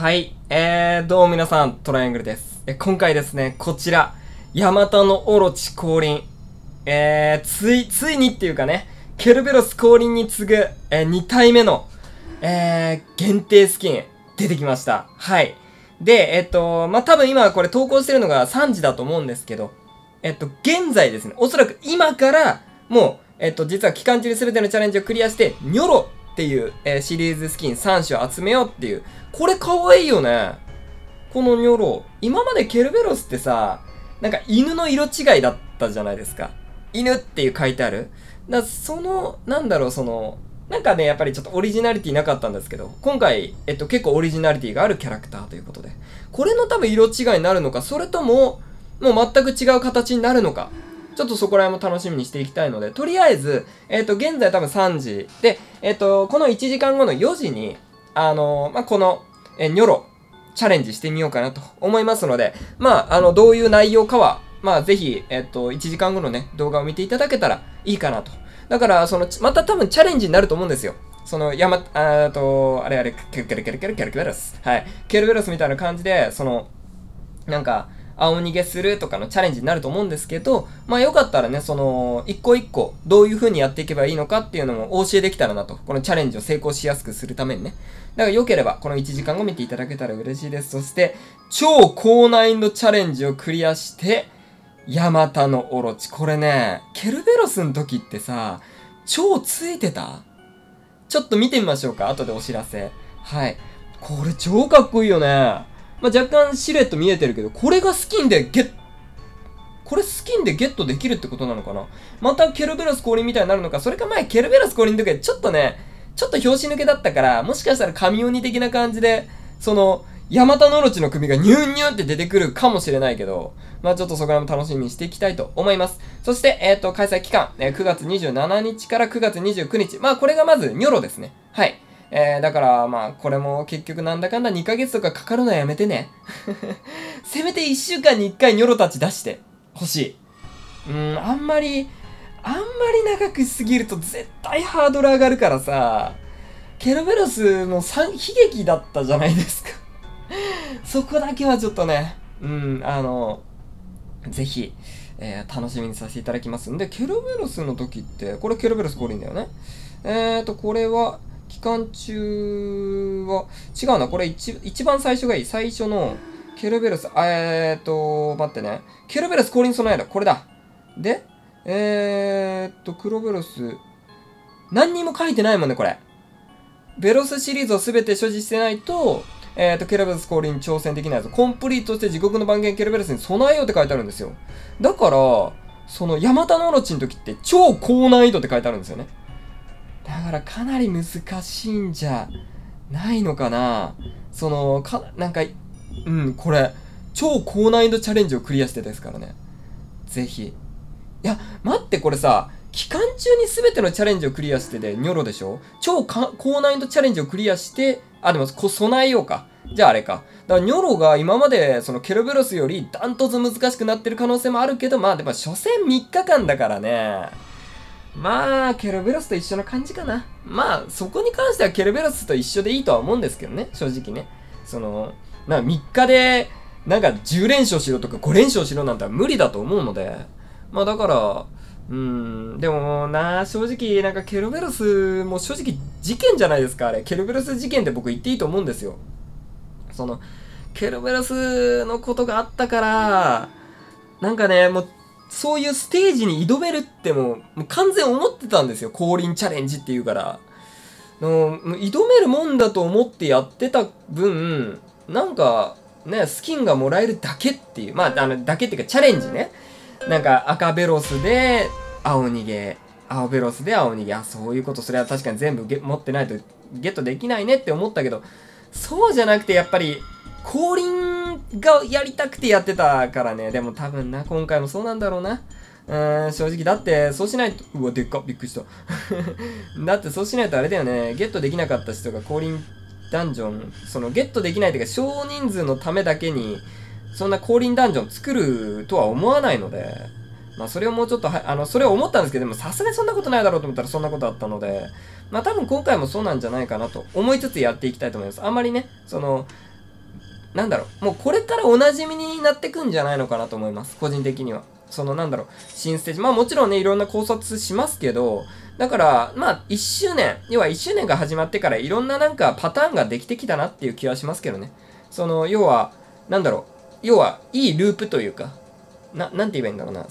はい。どうも皆さん、トライアングルです。今回ですね、こちら、ヤマタノオロチ降臨。ついにっていうかね、ケルベロス降臨に次ぐ、2体目の、限定スキン、出てきました。はい。で、多分今これ投稿してるのが3時だと思うんですけど、現在ですね、おそらく今から、もう、実は期間中に全てのチャレンジをクリアして、ニョロっていう、シリーズスキン3種集めようっていう、これ可愛いよね。このニョロ。今までケルベロスってさ、なんか犬の色違いだったじゃないですか。犬っていう書いてある。なんかね、やっぱりちょっとオリジナリティなかったんですけど、今回、結構オリジナリティがあるキャラクターということで、これの多分色違いになるのか、それとも、もう全く違う形になるのか、ちょっとそこら辺も楽しみにしていきたいので、とりあえず、現在多分3時で、この1時間後の4時に、この、ニョロ、チャレンジしてみようかなと思いますので、どういう内容かは、ぜひ、1時間後のね、動画を見ていただけたらいいかなと。だから、また多分チャレンジになると思うんですよ。ケルベロス。はい。ケルベロスみたいな感じで、なんか、青逃げするとかのチャレンジになると思うんですけど、よかったらね、一個一個、どういう風にやっていけばいいのかっていうのもお教えできたらなと。このチャレンジを成功しやすくするためにね。だから良ければ、この1時間後見ていただけたら嬉しいです。そして、超高難易度チャレンジをクリアして、ヤマタノオロチ。これね、ケルベロスの時ってさ、超ついてた？ちょっと見てみましょうか。後でお知らせ。はい。これ超かっこいいよね。若干シルエット見えてるけど、これスキンでゲットできるってことなのかな。またケルベロス降臨みたいになるのか、それか前ケルベロス降臨の時はちょっと拍子抜けだったから、もしかしたら神鬼的な感じで、ヤマタノオロチの首がニューニューって出てくるかもしれないけど、ちょっとそこらも楽しみにしていきたいと思います。そして、開催期間、9月27日から9月29日。これがまずニョロですね。はい。だからこれも結局なんだかんだ2ヶ月とかかかるのはやめてね。せめて1週間に1回ニョロたち出してほしい。あんまり長くしすぎると絶対ハードル上がるからさ、ケルベロスの悲劇だったじゃないですか。そこだけはちょっとね、ぜひ、楽しみにさせていただきますんで、ケルベロスの時って、これケルベロス降臨だよね。これは、期間中は、違うな、これ一番最初がいい。最初の、ケルベロス、待ってね。ケルベロス降臨備えだ。これだ。で、クロベロス、何にも書いてないもんね、これ。ベロスシリーズをすべて所持してないと、ケルベロス降臨に挑戦できないぞ。コンプリートして地獄の番犬ケルベロスに備えようって書いてあるんですよ。だから、ヤマタノオロチの時って超高難易度って書いてあるんですよね。だからかなり難しいんじゃないのかな。これ、超高難易度チャレンジをクリアしてですからね。ぜひ。いや、待って、これさ、期間中に全てのチャレンジをクリアしてで、ニョロでしょ？超高難易度チャレンジをクリアして、でも、備えようか。じゃああれか。だから、ニョロが今まで、ケルベロスよりダントツ難しくなってる可能性もあるけど、でも、所詮3日間だからね。ケルベロスと一緒の感じかな。そこに関してはケルベロスと一緒でいいとは思うんですけどね、正直ね。3日で、10連勝しろとか5連勝しろなんて無理だと思うので、だから、でも正直、ケルベロスも正直事件じゃないですか、あれ。ケルベロス事件って僕言っていいと思うんですよ。ケルベロスのことがあったから、もう、そういうステージに挑めるってもう完全思ってたんですよ。降臨チャレンジっていうから。挑めるもんだと思ってやってた分、スキンがもらえるだけっていう。だけっていうかチャレンジね。赤ベロスで青逃げ、青ベロスで青逃げ。そういうこと。それは確かに全部持ってないとゲットできないねって思ったけど、そうじゃなくてやっぱり、降臨がやりたくてやってたからね。でも多分今回もそうなんだろうな。正直、だって、そうしないと、うわ、でっか、びっくりした。だって、そうしないとあれだよね。ゲットできなかった人が降臨ダンジョン、ゲットできないというか、少人数のためだけに、そんな降臨ダンジョン作るとは思わないので、それをもうちょっと、それを思ったんですけど、でもさすがにそんなことないだろうと思ったらそんなことあったので、多分今回もそうなんじゃないかなと思いつつやっていきたいと思います。あんまりね、 なんだろう、もうこれからお馴染みになってくんじゃないのかなと思います。個人的には。そのなんだろう、新ステージ。まあもちろんね、いろんな考察しますけど、だから、まあ1周年、要は1周年が始まってからいろんななんかパターンができてきたなっていう気はしますけどね。その、要は、なんだろう、要はいいループというか、なんて言えばいいんだろうな、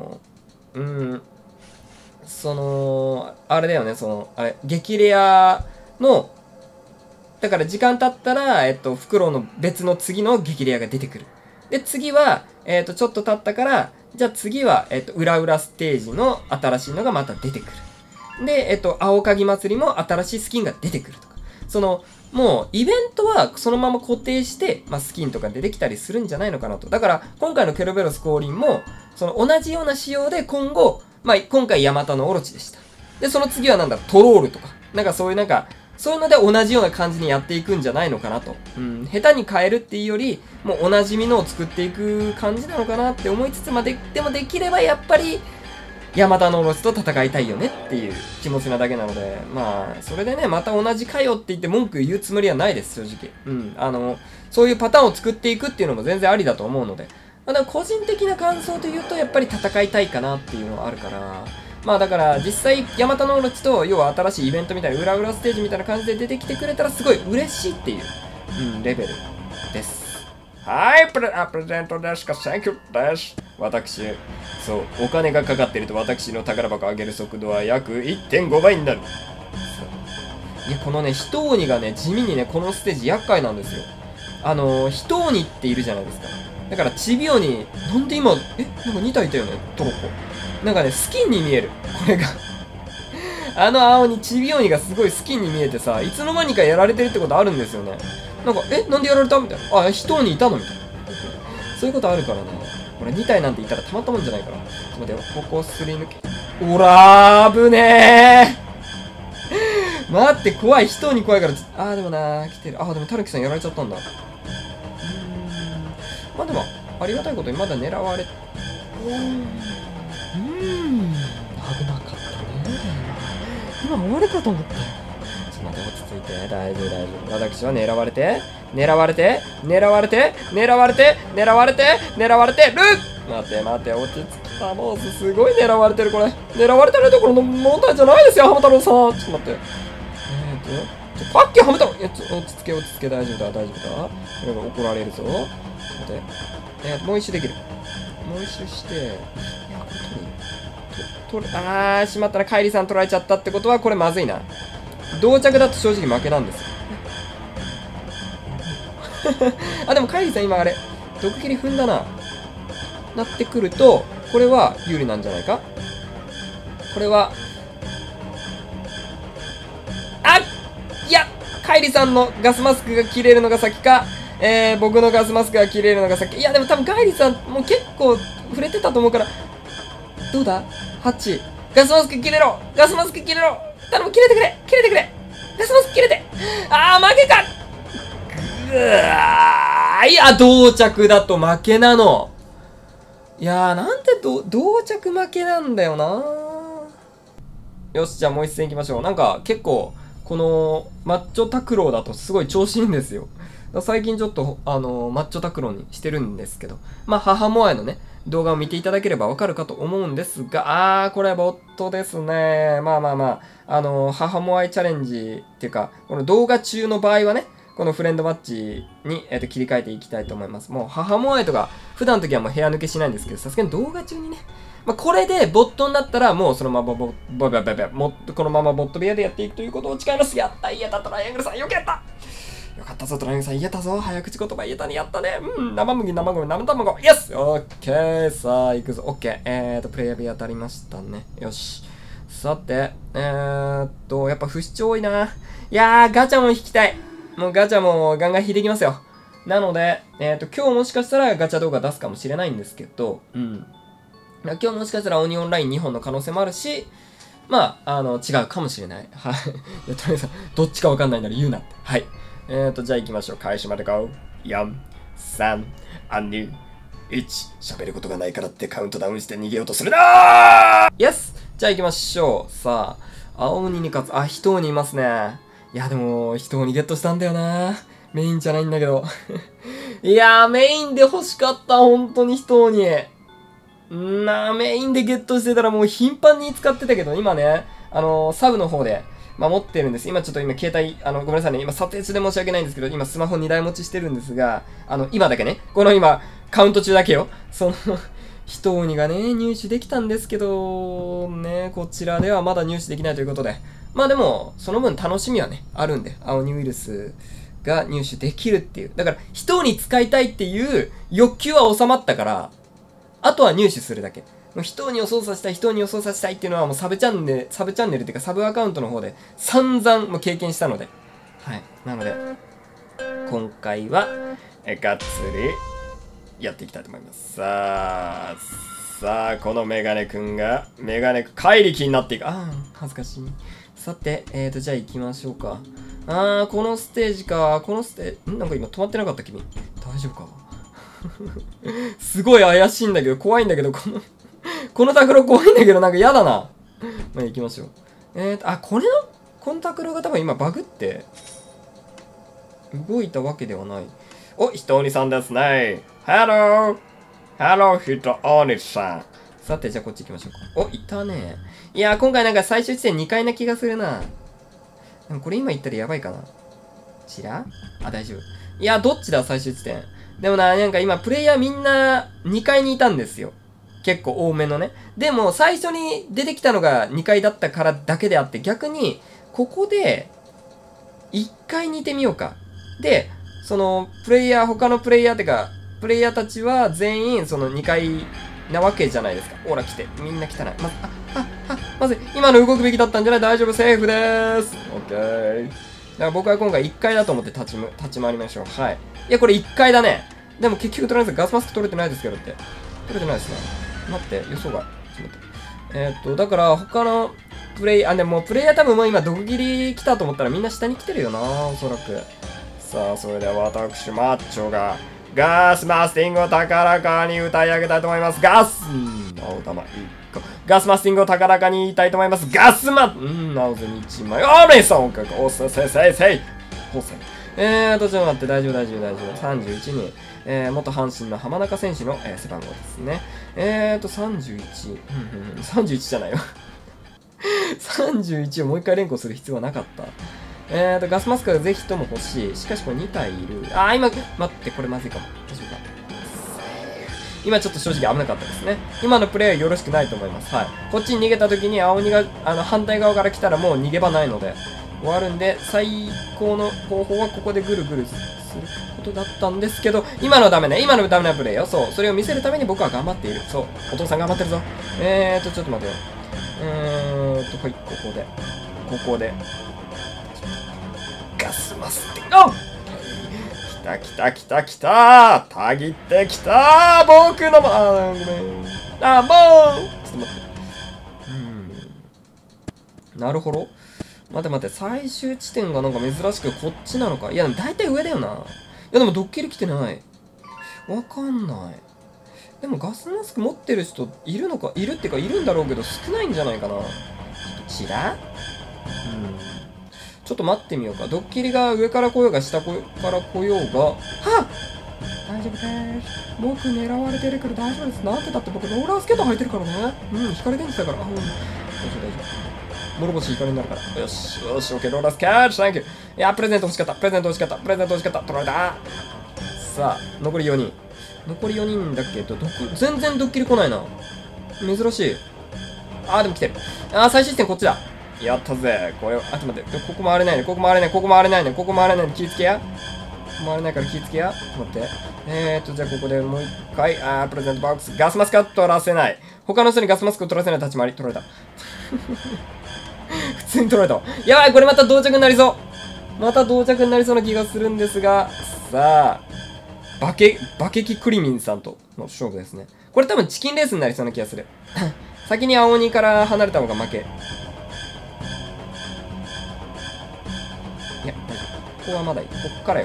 あれだよね、激レアの、だから時間経ったら、フクロウの別の次の激レアが出てくる。で、次は、ちょっと経ったから、じゃあ次は、裏裏ステージの新しいのがまた出てくる。で、青鍵祭りも新しいスキンが出てくるとか。もう、イベントはそのまま固定して、まあ、スキンとか出てきたりするんじゃないのかなと。だから、今回のケルベロス降臨も、同じような仕様で今後、まあ、今回ヤマタノオロチでした。で、その次はなんだろう、トロールとか。なんかそういうので同じような感じにやっていくんじゃないのかなと。下手に変えるっていうより、もうおなじみのを作っていく感じなのかなって思いつつ、まあ、でもできればやっぱり、ヤマタノオロチと戦いたいよねっていう気持ちなだけなので、まあ、それでね、また同じかよって言って文句言うつもりはないです、正直。そういうパターンを作っていくっていうのも全然ありだと思うので、まあ、でも個人的な感想というと、やっぱり戦いたいかなっていうのはあるから、まあだから実際ヤマタノオロチと要は新しいイベントみたいな裏裏ステージみたいな感じで出てきてくれたらすごい嬉しいっていう、レベルです。はい、プレゼントですか、センキューです。私、そう、お金がかかってると私の宝箱上げる速度は約 1.5 倍になる。いや、このね、人鬼がね、地味にね、このステージ厄介なんですよ。人鬼っているじゃないですか。だから、チビ鬼、なんで今、なんか2体いたよね、トロッコ。なんかね、スキンに見える。これが青にチビ鬼がすごいスキンに見えてさ、いつの間にかやられてるってことあるんですよね。なんか、なんでやられたみたいな。人鬼いたのみたいな。そういうことあるからね。俺2体なんていたらたまったもんじゃないから。ちょっと待ってよ。ここすり抜け。おらー、危ねー待って、怖い。人鬼怖いから、でもなー、来てる。でもタヌキさんやられちゃったんだ。まあでも、ありがたいことにまだ狙われ、危なかったね。今終わるかと思ったよ。ちょっと待って、落ち着いて。大丈夫、大丈夫。私は狙われて、狙われて、狙われて、狙われて、狙われて、狙われてる。待って、落ち着きた。もうすごい狙われてる、これ。狙われてるところの問題じゃないですよ、ハム太郎さん。ちょっと待って。パッキーハム太郎。いや、落ち着け、大丈夫だ。これが怒られるぞ。待って。もう一周できる。もう一周して、いや、これしまったな。カイリさん取られちゃったってことは、これまずいな。同着だと正直負けなんですよ。でもカイリさん今あれ、毒斬り踏んだな。なってくると、これは有利なんじゃないか。これは、いや、カイリさんのガスマスクが切れるのが先か、僕のガスマスクが切れるのが先。いや、でも多分カイリさんも結構触れてたと思うから、どうだ ?8。ガスマスク切れろ頼む、切れてくれガスマスク切れて負けかいや、同着だと負けなの。いやー、なんで同着負けなんだよな。よし、じゃあもう一戦行きましょう。なんか結構、このマッチョタクロウだとすごい調子いいんですよ。最近ちょっと、マッチョタクロウにしてるんですけど、まあ、母モアイのね、動画を見ていただければわかるかと思うんですが、これボットですね。まあ、母モアイチャレンジっていうか、この動画中の場合はね、このフレンドマッチに、切り替えていきたいと思います。もう母モアイとか、普段の時はもう部屋抜けしないんですけど、さすがに動画中にね、まあ、これでボットになったら、もうそのままこのままボット部屋でやっていくということを誓います。やった、言えた、トライアングルさん、よくやったよかったぞ、トライアングルさん、言えたぞ、早口言葉言えたね、やったね。生麦、生米、生卵、イエスオッケー、さあ、行くぞ、オッケー。プレイヤー部屋当たりましたね。よし。さて、やっぱ不死鳥多いな。いやー、ガチャも引きたい。もうガチャもガンガン引いてきますよ。なので、今日もしかしたらガチャ動画出すかもしれないんですけど、今日もしかしたら鬼オンライン2本の可能性もあるし、まあ、違うかもしれない。はい。いや、とりあえず、どっちかわかんないなら言うなって。はい。じゃあ行きましょう。開始まで5、4、3、2、1。喋ることがないからってカウントダウンして逃げようとするなー！イエス！じゃあ行きましょう。さあ、青鬼に勝つ。人鬼いますね。いや、でも、人鬼ゲットしたんだよな。メインじゃないんだけど。 いやー、メインで欲しかった、本当に人に。メインでゲットしてたらもう頻繁に使ってたけど、今ね、サブの方で、持ってるんです。今ちょっと携帯、ごめんなさいね。今撮影中で申し訳ないんですけど、今スマホ2台持ちしてるんですが、今だけね、この今、カウント中だけよ。人鬼がね、入手できたんですけど、ね、こちらではまだ入手できないということで。でも、その分楽しみはね、あるんで、青鬼ウイルスが入手できるっていう。だから、人鬼使いたいっていう欲求は収まったから、あとは入手するだけ。人鬼を操作したい、人鬼を操作したいっていうのはもうサブチャンネルっていうかサブアカウントの方で散々もう経験したので。はい。なので、今回は、がっつりやっていきたいと思います。さあ、このメガネくんが、怪力になっていく。恥ずかしい。さて、じゃあ行きましょうか。このステージか。なんか今止まってなかった君。大丈夫かすごい怪しいんだけど、怖いんだけど、このタクロ怖いんだけど、なんか嫌だな。行きましょう。このタクロが多分今バグって、動いたわけではない。お、人鬼さんですね。ハロー、人鬼さん。さて、じゃあこっち行きましょうか。お、いたね。いやー、今回なんか最終地点2回な気がするな。でもこれ今言ったらやばいかな。大丈夫。いや、どっちだ、最終地点。でもなんか今、プレイヤーみんな2階にいたんですよ。結構多めのね。でも、最初に出てきたのが2階だったからだけであって、逆に、ここで、1階にいてみようか。で、他のプレイヤーたちは全員、2階なわけじゃないですか。ほら、来て。みんな来たな。まず、今の動くべきだったんじゃない？大丈夫、セーフでーす。オッケー。だから僕は今回1階だと思って立ち回りましょう。はい。いや、これ1階だね。でも結局取れないです。ガスマスク取れてないですけどって。取れてないですね。待って、予想外。ちょっと待って。だから他のプレイヤー多分もう今毒斬り来たと思ったらみんな下に来てるよな、おそらく。さあ、それでは私、マッチョが、ガスマスティングを高らかに歌い上げたいと思います。青玉1個。ガスマスティングを高らかに言いたいと思います。青瀬1枚。レソンかおせせせせい。ほせ。ちょっと待って、大丈夫。31人。元阪神の浜中選手の、背番号ですね。31。31じゃないよ。31をもう一回連呼する必要はなかった。ガスマスクがぜひとも欲しい。しかしこれ2体いる。今、待って、これまずいかも。大丈夫か。今ちょっと正直危なかったですね。今のプレイはよろしくないと思います。はい。こっちに逃げた時に青鬼が、反対側から来たらもう逃げ場ないので、終わるんで、最高の方法はここでぐるぐるすることだったんですけど、今のダメなプレイよ。そう。それを見せるために僕は頑張っている。そう。お父さん頑張ってるぞ。ちょっと待てよ。はい、ここで。ガスマスティング。来たたぎってきた僕のごめん。もうちょっと待って。なるほど。待って、最終地点がなんか珍しくこっちなのか。いや、でも大体上だよな。いや、でもドッキリ来てない。わかんない。でもガスマスク持ってる人いるのか？いるっていうか、いるんだろうけど少ないんじゃないかな。ちょっと待ってみようか。ドッキリが上から来ようが下から来ようが。大丈夫です。僕狙われてるけど大丈夫です。なんてだって僕ローラースケート履いてるからね。光源氏だから。大丈夫。諸星光になるから。よし、オッケー、ローラースケート、サンキュー。いや、プレゼント欲しかった。取られた。さあ、残り4人だけど、全然ドッキリ来ないな。珍しい。でも来てる。最終地点こっちだ。やったぜ。これを、ちょっと待って。ここ回れないね。気ぃつけや。回れないから気ぃつけや。待って。じゃあここでもう一回、プレゼントボックス。ガスマスクは取らせない。他の人にガスマスクを取らせない立ち回り。取られた。普通に取られた。やばい、これまた同着になりそう。な気がするんですが。さあ。バケキクリミンさんとの勝負ですね。これ多分チキンレースになりそうな気がする。先に青鬼から離れた方が負け。いや、大丈夫。ここはまだいい。こっからよ。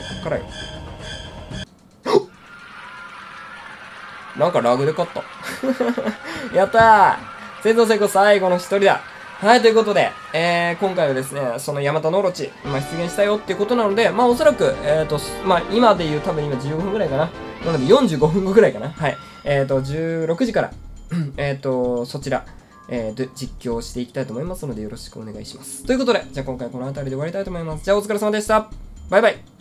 なんかラグで勝った。やったー。戦争成功最後の一人だ。 はい、ということで、今回はですね、そのヤマタノオロチ、出現したよっていうことなので、おそらく、今で言う多分今15分ぐらいかな。なので45分後ぐらいかな。はい。16時から、そちら、実況していきたいと思いますので、よろしくお願いします。ということで、じゃあ今回この辺りで終わりたいと思います。じゃあお疲れ様でした。バイバイ。